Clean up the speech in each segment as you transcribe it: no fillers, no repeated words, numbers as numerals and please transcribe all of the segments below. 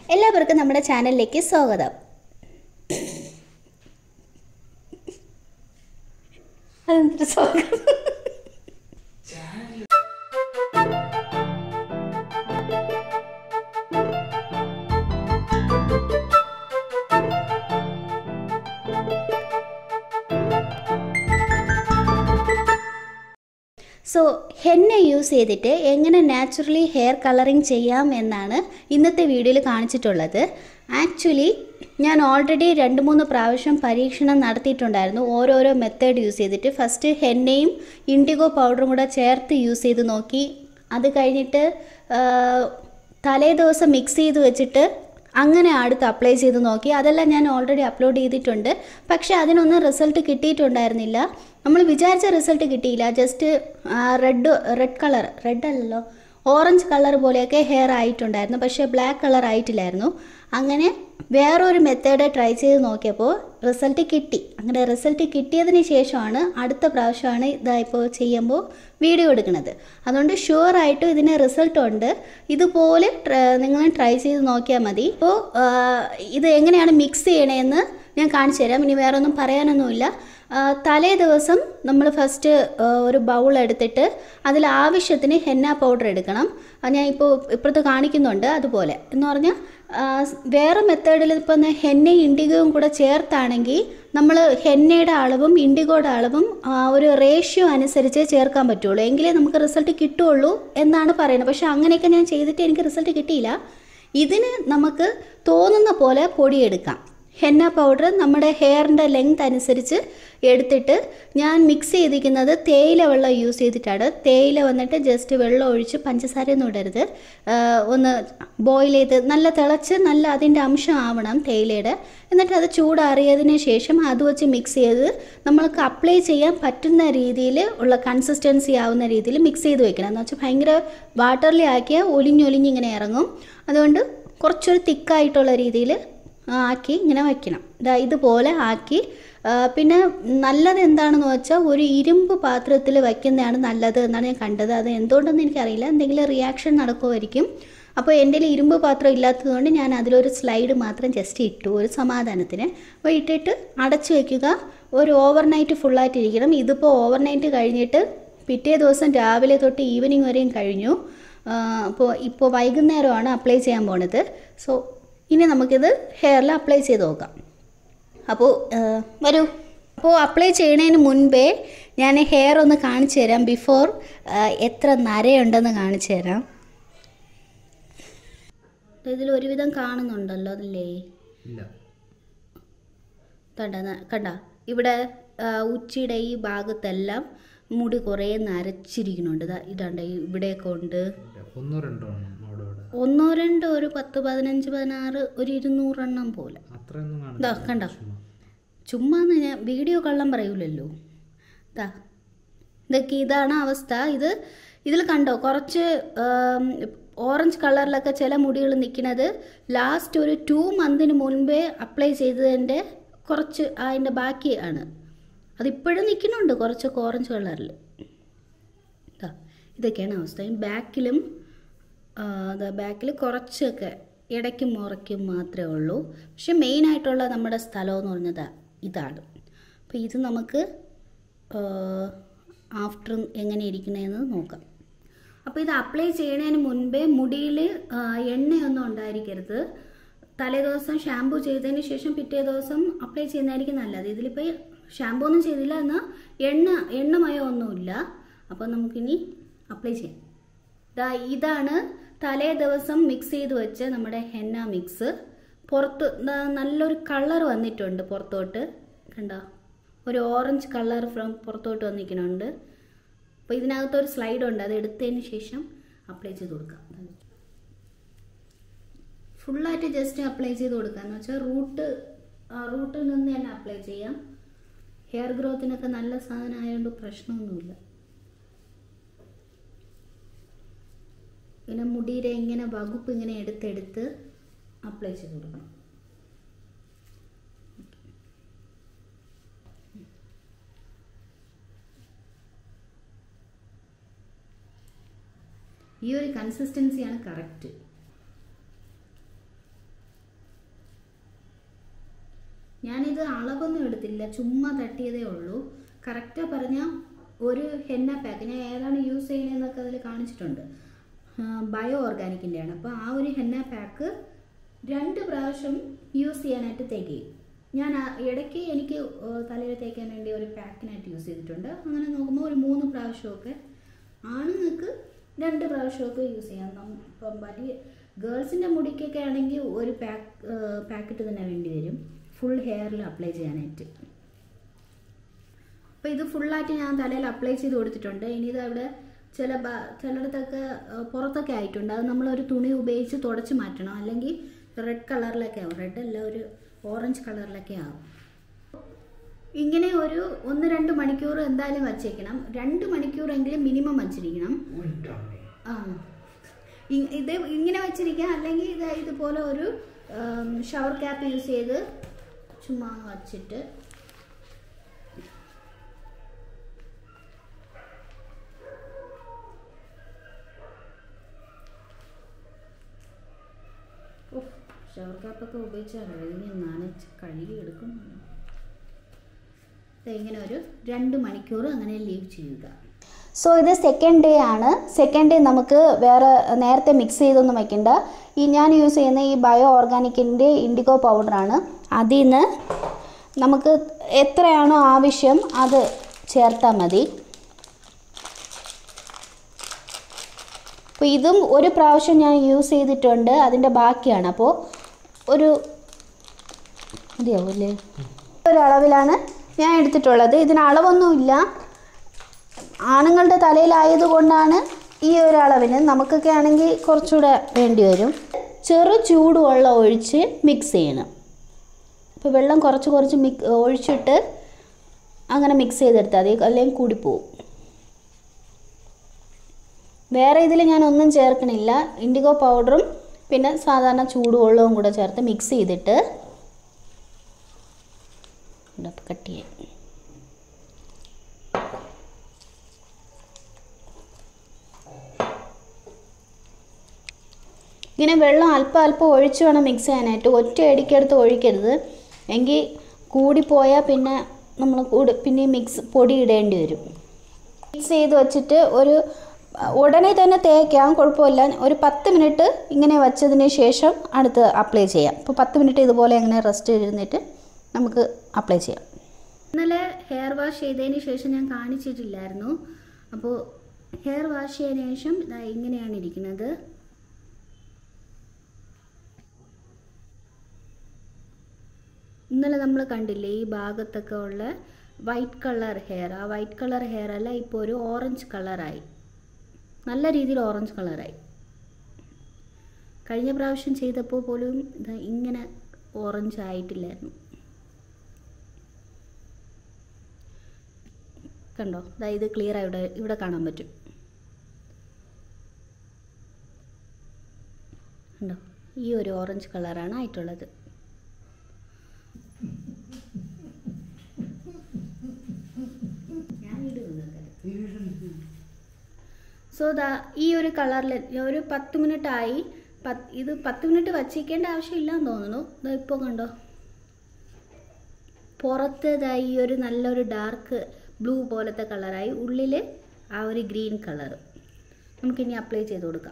എല്ലാവർക്കും നമ്മുടെ ചാനലിലേക്ക് സ്വാഗതം. അതെന്തൊരു സ്വാഗതം? സോ ഹെന്ന യൂസ് ചെയ്തിട്ട് എങ്ങനെ നാച്ചുറലി ഹെയർ കളറിങ് ചെയ്യാം എന്നാണ് ഇന്നത്തെ വീഡിയോയിൽ കാണിച്ചിട്ടുള്ളത്. ആക്ച്വലി ഞാൻ ഓൾറെഡി 2-3 പ്രാവശ്യം പരീക്ഷണം നടത്തിയിട്ടുണ്ടായിരുന്നു ഓരോരോ മെത്തേഡ് യൂസ് ചെയ്തിട്ട്. ഫസ്റ്റ് ഹെന്നയും ഇൻഡിഗോ പൗഡറും കൂടെ ചേർത്ത് യൂസ് ചെയ്ത് നോക്കി. അത് കഴിഞ്ഞിട്ട് തലേ ദിവസം മിക്സ് ചെയ്ത് വെച്ചിട്ട് അങ്ങനെ അടുത്ത് അപ്ലൈ ചെയ്ത് നോക്കി. അതെല്ലാം ഞാൻ ഓൾറെഡി അപ്ലോഡ് ചെയ്തിട്ടുണ്ട്. പക്ഷേ അതിനൊന്നും റിസൾട്ട് കിട്ടിയിട്ടുണ്ടായിരുന്നില്ല. നമ്മൾ വിചാരിച്ച റിസൾട്ട് കിട്ടിയില്ല. ജസ്റ്റ് റെഡ് അല്ലല്ലോ, ഓറഞ്ച് കളർ പോലെയൊക്കെ ഹെയർ ആയിട്ടുണ്ടായിരുന്നു. പക്ഷേ ബ്ലാക്ക് കളർ ആയിട്ടില്ലായിരുന്നു. അങ്ങനെ വേറൊരു മെത്തേഡ് ട്രൈ ചെയ്ത് നോക്കിയപ്പോൾ റിസൾട്ട് കിട്ടി. അങ്ങനെ റിസൾട്ട് കിട്ടിയതിന് ശേഷമാണ് അടുത്ത പ്രാവശ്യമാണ് ഇതായിപ്പോൾ ചെയ്യുമ്പോൾ വീഡിയോ എടുക്കുന്നത്. അതുകൊണ്ട് ഷുവറായിട്ടും ഇതിന് റിസൾട്ട് ഉണ്ട്. ഇതുപോലെ നിങ്ങൾ ട്രൈ ചെയ്ത് നോക്കിയാൽ മതി. അപ്പോൾ ഇത് എങ്ങനെയാണ് മിക്സ് ചെയ്യണമെന്ന് ഞാൻ കാണിച്ചു തരാം. ഇനി വേറെ ഒന്നും പറയാനൊന്നുമില്ല. തലേ ദിവസം നമ്മൾ ഫസ്റ്റ് ഒരു ബൗൾ എടുത്തിട്ട് അതിൽ ആവശ്യത്തിന് ഹെന്ന പൗഡർ എടുക്കണം. ഞാൻ ഇപ്പോൾ ഇപ്പുറത്ത് കാണിക്കുന്നുണ്ട്. അതുപോലെ എന്ന് പറഞ്ഞാൽ വേറെ മെത്തേഡിൽ ഇപ്പം ഹെന്നയും ഇൻഡിഗോയും കൂടെ ചേർത്താണെങ്കിൽ നമ്മൾ ഹെന്നയുടെ അളവും ഇൻഡിഗോയുടെ അളവും ഒരു റേഷ്യോ അനുസരിച്ച് ചേർക്കാൻ പറ്റുള്ളൂ. എങ്കിലേ നമുക്ക് റിസൾട്ട് കിട്ടുള്ളൂ എന്നാണ് പറയുന്നത്. പക്ഷേ അങ്ങനെയൊക്കെ ഞാൻ ചെയ്തിട്ട് എനിക്ക് റിസൾട്ട് കിട്ടിയില്ല. ഇതിന് നമുക്ക് തോന്നുന്ന പോലെ പൊടിയെടുക്കാം. ഹെന്ന പൗഡർ നമ്മുടെ ഹെയറിൻ്റെ ലെങ്ത് അനുസരിച്ച് എടുത്തിട്ട് ഞാൻ മിക്സ് ചെയ്തിരിക്കുന്നത് തേയില വെള്ളം യൂസ് ചെയ്തിട്ടാണ്. തേയില വന്നിട്ട് ജസ്റ്റ് വെള്ളം ഒഴിച്ച്, പഞ്ചസാരയൊന്നും ഇടരുത്, ഒന്ന് ബോയിൽ ചെയ്ത് നല്ല തിളച്ച് നല്ല അതിൻ്റെ അംശം ആവണം തേയിലയുടെ. എന്നിട്ട് അത് ചൂടാറിയതിന് ശേഷം അത് വെച്ച് മിക്സ് ചെയ്ത് നമ്മൾക്ക് അപ്ലൈ ചെയ്യാൻ പറ്റുന്ന രീതിയിൽ ഉള്ള കൺസിസ്റ്റൻസി ആവുന്ന രീതിയിൽ മിക്സ് ചെയ്ത് വെക്കണം. എന്ന് വെച്ചാൽ ഭയങ്കര വാട്ടറിലി ആക്കിയാൽ ഒലിഞ്ഞൊലിഞ്ഞിങ്ങനെ ഇറങ്ങും. അതുകൊണ്ട് കുറച്ചൊരു തിക്കായിട്ടുള്ള രീതിയിൽ ആക്കി ഇങ്ങനെ വയ്ക്കണം. ഇതുപോലെ ആക്കി പിന്നെ നല്ലത് എന്താണെന്ന് വെച്ചാൽ ഒരു ഇരുമ്പ് പാത്രത്തിൽ വയ്ക്കുന്നതാണ് നല്ലത് എന്നാണ് ഞാൻ കണ്ടത്. അത് എന്തുകൊണ്ടെന്ന് എനിക്കറിയില്ല, എന്തെങ്കിലും റിയാക്ഷൻ നടക്കുമായിരിക്കും. അപ്പോൾ എൻ്റെ ഇരുമ്പ് പാത്രം ഇല്ലാത്തതുകൊണ്ട് ഞാൻ അതിലൊരു സ്ലൈഡ് മാത്രം ജസ്റ്റ് ഇട്ടു ഒരു സമാധാനത്തിന്. അപ്പോൾ ഇട്ടിട്ട് അടച്ചു വയ്ക്കുക. ഒരു ഓവർനൈറ്റ് ഫുള്ളായിട്ടിരിക്കണം. ഇതിപ്പോൾ ഓവർനൈറ്റ് കഴിഞ്ഞിട്ട് പിറ്റേ ദിവസം രാവിലെ തൊട്ട് ഈവനിങ് വരെയും കഴിഞ്ഞു. ഇപ്പോൾ വൈകുന്നേരമാണ് അപ്ലൈ ചെയ്യാൻ പോണത്. സോ ഇനി നമുക്കിത് ഹെയറിൽ അപ്ലൈ ചെയ്ത് നോക്കാം. അപ്പോൾ വരൂ. അപ്പോൾ അപ്ലൈ ചെയ്യുന്നതിന് മുൻപേ ഞാൻ ഹെയർ ഒന്ന് കാണിച്ചു തരാം. ബിഫോർ എത്ര നരയുണ്ടെന്ന് കാണിച്ചു തരാം. ഇതിൽ ഒരുവിധം കാണുന്നുണ്ടല്ലോ അതല്ലേ? കണ്ട ഇവിടെ ഉച്ചിയുടെ ഈ ഭാഗത്തെല്ലാം മുടി കുറേ നരച്ചിരിക്കുന്നുണ്ട്. ഇതാണ്ട് ഇവിടെയൊക്കെ ഉണ്ട്. ഒന്നോ രണ്ടോ ഒരു 10, 15, 16, ഒരു 200 എണ്ണം പോലെ. കണ്ടോ? ചുമ്മാന്ന് ഞാൻ വീഡിയോ കള്ളം പറയൂലല്ലോ. ഇതാണ് അവസ്ഥ. ഇതിൽ കണ്ടോ കുറച്ച് ഓറഞ്ച് കളറിലൊക്കെ ചില മുടികൾ നിൽക്കുന്നത് ലാസ്റ്റ് ഒരു 2 മന്തിന് മുൻപേ അപ്ലൈ ചെയ്തതിൻ്റെ കുറച്ച് അതിൻ്റെ ബാക്കിയാണ്. അതിപ്പോഴും നിൽക്കുന്നുണ്ട് കുറച്ചൊക്കെ ഓറഞ്ച് കളറിൽ. ഇതൊക്കെയാണ് അവസ്ഥ. ബാക്കിൽ കുറച്ചൊക്കെ ഇടയ്ക്കും മുറയ്ക്കും മാത്രമേ ഉള്ളൂ. പക്ഷെ മെയിനായിട്ടുള്ള നമ്മുടെ സ്ഥലം എന്ന് പറഞ്ഞത് ഇതാണ്. അപ്പോൾ ഇത് നമുക്ക് ആഫ്റ്റർ എങ്ങനെ ഇരിക്കണതെന്ന് നോക്കാം. അപ്പോൾ ഇത് അപ്ലൈ ചെയ്യണതിന് മുൻപേ മുടിയിൽ എണ്ണയൊന്നും ഉണ്ടായിരിക്കരുത്. തലേദിവസം ഷാമ്പു ചെയ്തതിന് ശേഷം പിറ്റേ ദിവസം അപ്ലൈ ചെയ്യുന്നതായിരിക്കും നല്ലത്. ഇതിലിപ്പോൾ ഷാമ്പു ഒന്നും ചെയ്തില്ല, എന്നാൽ എണ്ണമയമൊന്നുമില്ല. അപ്പോൾ നമുക്കിനി അപ്ലൈ ചെയ്യാം. ഇതാണ് തലേ ദിവസം മിക്സ് ചെയ്ത് വെച്ച് നമ്മുടെ ഹെന്ന മിക്സ്. പുറത്ത് നല്ലൊരു കളർ വന്നിട്ടുണ്ട് പുറത്തോട്ട്. കണ്ടോ? ഒരു ഓറഞ്ച് കളർ പുറത്തോട്ട് വന്നിരിക്കുന്നുണ്ട്. അപ്പോൾ ഇതിനകത്തൊരു സ്ലൈഡ് ഉണ്ട്. അത് എടുത്തതിന് ശേഷം അപ്ലൈ ചെയ്ത് കൊടുക്കാം. ഫുള്ളായിട്ട് ജസ്റ്റ് അപ്ലൈ ചെയ്ത് കൊടുക്കുക. എന്ന് വെച്ചാൽ റൂട്ടിൽ നിന്ന് തന്നെ അപ്ലൈ ചെയ്യാം. ഹെയർ ഗ്രോത്തിനൊക്കെ നല്ല സാധനം ആയതുകൊണ്ട് പ്രശ്നമൊന്നുമില്ല. ഇങ്ങനെ മുടിയുടെ ഇങ്ങനെ വകുപ്പ് ഇങ്ങനെ എടുത്തെടുത്ത് അപ്ലൈ ചെയ്ത് കൊടുക്കണം. ഈ ഒരു കൺസിസ്റ്റൻസിയാണ് കറക്റ്റ്. ഞാനിത് അളവൊന്നും എടുത്തില്ല, ചുമ്മാ തട്ടിയതേ ഉള്ളൂ. കറക്റ്റ് പറഞ്ഞാൽ ഒരു ഹെന്ന പാക്ക്, ഞാൻ ഏതാണ് യൂസ് ചെയ്യുന്നതെന്നൊക്കെ അതിൽ കാണിച്ചിട്ടുണ്ട്, ബയോ ഓർഗാനിക്കിൻ്റെയാണ്. അപ്പോൾ ആ ഒരു ഹെന്ന പാക്ക് 2 പ്രാവശ്യം യൂസ് ചെയ്യാനായിട്ട് തേക്കുകയും, ഞാൻ ഇടയ്ക്ക് എനിക്ക് തലയിൽ തേക്കാൻ വേണ്ടി ഒരു പാക്കിനായിട്ട് യൂസ് ചെയ്തിട്ടുണ്ട്. അങ്ങനെ നോക്കുമ്പോൾ ഒരു 3 പ്രാവശ്യമൊക്കെ, ആണുങ്ങൾക്ക് 2 പ്രാവശ്യമൊക്കെ യൂസ് ചെയ്യാം. ഇപ്പം വലിയ ഗേൾസിൻ്റെ മുടിക്കൊക്കെ ആണെങ്കിൽ ഒരു പാക്കറ്റ് തന്നെ വേണ്ടി വരും ഫുൾ ഹെയറിൽ അപ്ലൈ ചെയ്യാനായിട്ട്. അപ്പോൾ ഇത് ഫുള്ളായിട്ട് ഞാൻ തലയിൽ അപ്ലൈ ചെയ്ത് കൊടുത്തിട്ടുണ്ട്. ഇനി ഇത് അവിടെ ചിലയിടത്തൊക്കെ പുറത്തൊക്കെ ആയിട്ടുണ്ട്, അത് നമ്മളൊരു തുണി ഉപയോഗിച്ച് തുടച്ച് മാറ്റണം, അല്ലെങ്കിൽ റെഡ് കളറിലൊക്കെ ആവും. റെഡ് അല്ല, ഒരു ഓറഞ്ച് കളറിലൊക്കെ ആവും. ഇങ്ങനെ ഒരു 1-2 മണിക്കൂർ എന്തായാലും വച്ചേക്കണം. 2 മണിക്കൂറെങ്കിലും മിനിമം വച്ചിരിക്കണം. ഇത് ഇങ്ങനെ വെച്ചിരിക്കാം, അല്ലെങ്കിൽ ഇതുപോലെ ഒരു ഷവർ ക്യാപ്പ് യൂസ് ചെയ്ത് ചുമ്മാ വച്ചിട്ട് ഷവർ ക്യാപ്പൊക്കെ ഉപയോഗിച്ചാൽ ഇനി നനച്ച് കഴുകി എടുക്കും. ഇങ്ങനെ ഒരു 2 മണിക്കൂർ അങ്ങനെ ലീവ് ചെയ്യുക. സോ ഇത് സെക്കൻഡ് ഡേ ആണ്. സെക്കൻഡ് ഡേ നമുക്ക് വേറെ നേരത്തെ മിക്സ് ചെയ്തൊന്നും വയ്ക്കണ്ട. ഞാൻ യൂസ് ചെയ്യുന്ന ഈ ബയോ ഓർഗാനിക്കിൻ്റെ ഇൻഡിഗോ പൗഡറാണ്. അതിൽ നിന്ന് നമുക്ക് എത്രയാണോ ആവശ്യം അത് ചേർത്താൽ മതി. അപ്പോൾ ഇതും ഒരു പ്രാവശ്യം ഞാൻ യൂസ് ചെയ്തിട്ടുണ്ട്, അതിൻ്റെ ബാക്കിയാണ്. അപ്പോൾ ഒരു മതിയാവില്ലേ, ഒരളവിലാണ് ഞാൻ എടുത്തിട്ടുള്ളത്. ഇതിന് അളവൊന്നുമില്ല, ആണുങ്ങളുടെ തലയിലായതുകൊണ്ടാണ് ഈ ഒരു അളവിന്. നമുക്കൊക്കെ ആണെങ്കിൽ കുറച്ചുകൂടെ വേണ്ടി വരും. ചെറു ചൂടുവെള്ളം ഒഴിച്ച് മിക്സ് ചെയ്യണം. അപ്പോൾ വെള്ളം കുറച്ച് ഒഴിച്ചിട്ട് അങ്ങനെ മിക്സ് ചെയ്തെടുത്താൽ മതി, അല്ലെങ്കിൽ കൂടിപ്പോവും. വേറെ ഇതിൽ ഞാൻ ഒന്നും ചേർക്കണില്ല, ഇൻഡിഗോ പൗഡറും പിന്നെ സാധാരണ ചൂടുവെള്ളവും കൂടെ ചേർത്ത് മിക്സ് ചെയ്തിട്ട് കട്ട് ചെയ്യാം. ഇങ്ങനെ വെള്ളം അല്പം ഒഴിച്ച് വേണം മിക്സ് ചെയ്യാനായിട്ട്. ഒറ്റ അടിക്കടുത്ത് ഒഴിക്കരുത്, എങ്കിൽ കൂടിപ്പോയാൽ പിന്നെ നമ്മൾ പിന്നെ പൊടി ഇടേണ്ടി വരും. മിക്സ് ചെയ്ത് വെച്ചിട്ട് ഉടനെ തന്നെ തേക്കാം, കുഴപ്പമില്ല. ഒരു 10 മിനിറ്റ് ഇങ്ങനെ വച്ചതിന് ശേഷം അടുത്ത് അപ്ലൈ ചെയ്യാം. അപ്പോൾ 10 മിനിറ്റ് ഇതുപോലെ ഇങ്ങനെ റെസ്റ്റ് ചെയ്തിട്ട് നമുക്ക് അപ്ലൈ ചെയ്യാം. ഇന്നലെ ഹെയർ വാഷ് ചെയ്തതിന് ശേഷം ഞാൻ കാണിച്ചിട്ടില്ലായിരുന്നു. അപ്പോൾ ഹെയർ വാഷ് ചെയ്തതിന് ശേഷം ഇങ്ങനെയാണ് ഇരിക്കുന്നത്. ഇന്നലെ നമ്മൾ കണ്ടില്ലേ ഈ ഭാഗത്തൊക്കെ ഉള്ള വൈറ്റ് കളർ ഹെയർ, ആ വൈറ്റ് കളർ ഹെയർ അല്ല, ഇപ്പോൾ ഒരു ഓറഞ്ച് കളറായി, നല്ല രീതിയിൽ ഓറഞ്ച് കളറായി. കഴിഞ്ഞ പ്രാവശ്യം ചെയ്തപ്പോൾ പോലും ഇങ്ങനെ ഓറഞ്ച് ആയിട്ടില്ലായിരുന്നു. കണ്ടോ, ഇത് ക്ലിയർ ആയി ഇവിടെ കാണാൻ പറ്റും. കണ്ടോ, ഈ ഒരു ഓറഞ്ച് കളറാണ് ആയിട്ടുള്ളത്. സോ ഈ ഒരു കളറിൽ ഒരു 10 മിനിറ്റ് ആയി. ഇത് 10 മിനിറ്റ് വച്ചിരിക്കേണ്ട ആവശ്യമില്ലാന്ന് തോന്നുന്നു. ഇപ്പോൾ കണ്ടോ, പുറത്ത് ഈ ഒരു നല്ലൊരു ഡാർക്ക് ബ്ലൂ പോലത്തെ കളറായി, ഉള്ളിൽ ആ ഒരു ഗ്രീൻ കളർ. നമുക്കിനി അപ്ലൈ ചെയ്ത് കൊടുക്കാം.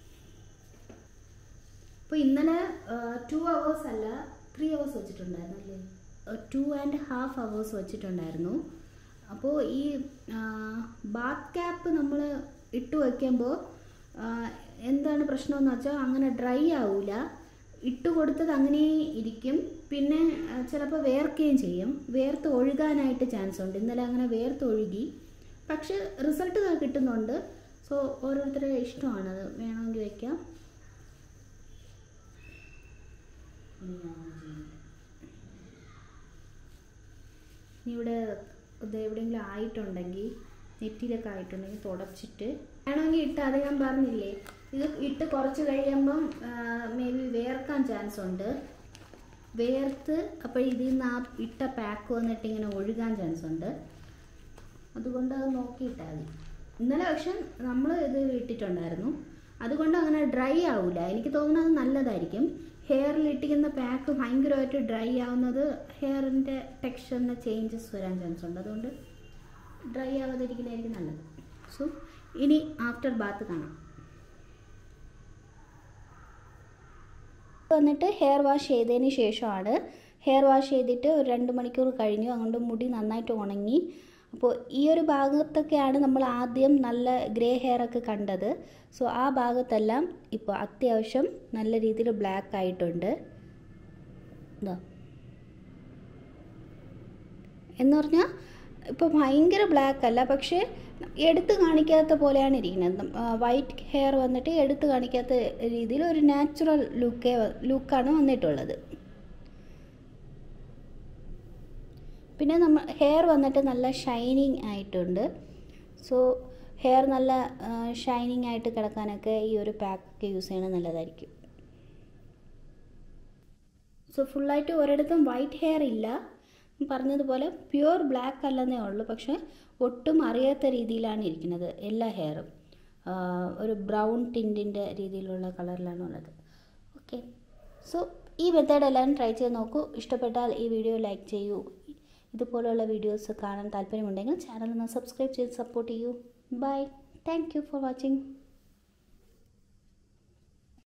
അപ്പോൾ ഇന്നലെ 2 hours അല്ല 3 hours വെച്ചിട്ടുണ്ടായിരുന്നു അല്ലേ, 2.5 hours വെച്ചിട്ടുണ്ടായിരുന്നു. അപ്പോൾ ഈ ബാത്ത് ക്യാപ്പ് നമ്മൾ ഇട്ട് വയ്ക്കുമ്പോൾ എന്താണ് പ്രശ്നമെന്ന് വെച്ചാൽ അങ്ങനെ ഡ്രൈ ആവില്ല. ഇട്ട് കൊടുത്തത് അങ്ങനെ ഇരിക്കും, പിന്നെ ചിലപ്പോൾ വേർക്കുകയും ചെയ്യും. വേർത്ത് ഒഴുകാനായിട്ട് ചാൻസ് ഉണ്ട്. ഇന്നലെ അങ്ങനെ വേർത്ത് ഒഴുകി, പക്ഷെ റിസൾട്ട് കിട്ടുന്നുണ്ട്. സോ ഓരോരുത്തരുടെ ഇഷ്ടമാണത്, വേണമെങ്കിൽ വയ്ക്കാം. ഇവിടെ എവിടെയെങ്കിലും ആയിട്ടുണ്ടെങ്കിൽ, നെറ്റിയിലൊക്കെ ആയിട്ടുണ്ടെങ്കിൽ തുടച്ചിട്ട് വേണമെങ്കിൽ ഇട്ട്, അത് ഞാൻ പറഞ്ഞില്ലേ, ഇത് ഇട്ട് കുറച്ച് കഴിയുമ്പം മേ ബി വേർക്കാൻ ചാൻസ് ഉണ്ട്. വേർത്ത് അപ്പോൾ ഇതിൽ നിന്ന് ആ ഇട്ട പാക്ക് വന്നിട്ട് ഇങ്ങനെ ഒഴുകാൻ ചാൻസ് ഉണ്ട്. അതുകൊണ്ട് അത് നോക്കിയിട്ടാൽ മതി. ഇന്നലെ പക്ഷെ നമ്മൾ ഇത് ഇട്ടിട്ടുണ്ടായിരുന്നു, അതുകൊണ്ട് അങ്ങനെ ഡ്രൈ ആവില്ല. എനിക്ക് തോന്നുന്നത് നല്ലതായിരിക്കും. ഹെയറിലിട്ടിരിക്കുന്ന പാക്ക് ഭയങ്കരമായിട്ട് ഡ്രൈ ആവുന്നത് ഹെയറിൻ്റെ ടെക്സ്ചറിന് ചേഞ്ചസ് വരാൻ ചാൻസ് ഉണ്ട്. അതുകൊണ്ട് ഡ്രൈ ആവാതിരിക്കുന്നതായിരിക്കും നല്ലത്. സോ ഇനി ആഫ്റ്റർ ബാത്ത് കാണാം. വന്നിട്ട് ഹെയർ വാഷ് ചെയ്തതിന് ശേഷമാണ്. ഹെയർ വാഷ് ചെയ്തിട്ട് ഒരു 2 മണിക്കൂർ കഴിഞ്ഞു. അതുകൊണ്ട് മുടി നന്നായിട്ട് ഉണങ്ങി. അപ്പോൾ ഈ ഒരു ഭാഗത്തൊക്കെയാണ് നമ്മൾ ആദ്യം നല്ല ഗ്രേ ഹെയറൊക്കെ കണ്ടത്. സോ ആ ഭാഗത്തെല്ലാം ഇപ്പോൾ അത്യാവശ്യം നല്ല രീതിയിൽ ബ്ലാക്ക് ആയിട്ടുണ്ട്. ഇതാ എന്ന് പറഞ്ഞാൽ ഇപ്പോൾ ഭയങ്കര ബ്ലാക്ക് അല്ല, പക്ഷേ എടുത്ത് കാണിക്കാത്ത പോലെയാണ് ഇരിക്കുന്നത്. വൈറ്റ് ഹെയർ വന്നിട്ട് എടുത്ത് കാണിക്കാത്ത രീതിയിൽ ഒരു നാച്ചുറൽ ലുക്കാണ് വന്നിട്ടുള്ളത്. പിന്നെ ഹെയർ വന്നിട്ട് നല്ല ഷൈനിങ് ആയിട്ടുണ്ട്. സോ ഹെയർ നല്ല ഷൈനിങ് ആയിട്ട് കിടക്കാനൊക്കെ ഈ ഒരു പാക്ക് യൂസ് ചെയ്യണത് നല്ലതായിരിക്കും. സോ ഫുള്ളായിട്ട് ഒരിടത്തും വൈറ്റ് ഹെയർ ഇല്ല. പറഞ്ഞതുപോലെ പ്യുവർ ബ്ലാക്ക് അല്ലെന്നേ ഉള്ളൂ, പക്ഷേ ഒട്ടും അറിയാത്ത രീതിയിലാണ് ഇരിക്കുന്നത്. എല്ലാ ഹെയറും ഒരു ബ്രൗൺ ടിൻറ്റിൻ്റെ രീതിയിലുള്ള കളറിലാണ് ഉള്ളത്. ഓക്കെ, സോ ഈ മെത്തേഡ് എല്ലാവരും ട്രൈ ചെയ്ത് നോക്കൂ. ഇഷ്ടപ്പെട്ടാൽ ഈ വീഡിയോ ലൈക്ക് ചെയ്യൂ. ഇതുപോലുള്ള വീഡിയോസ് കാണാൻ താല്പര്യമുണ്ടെങ്കിൽ ചാനൽ ഒന്ന് സബ്സ്ക്രൈബ് ചെയ്ത് സപ്പോർട്ട് ചെയ്യൂ. Bye. Thank you for watching.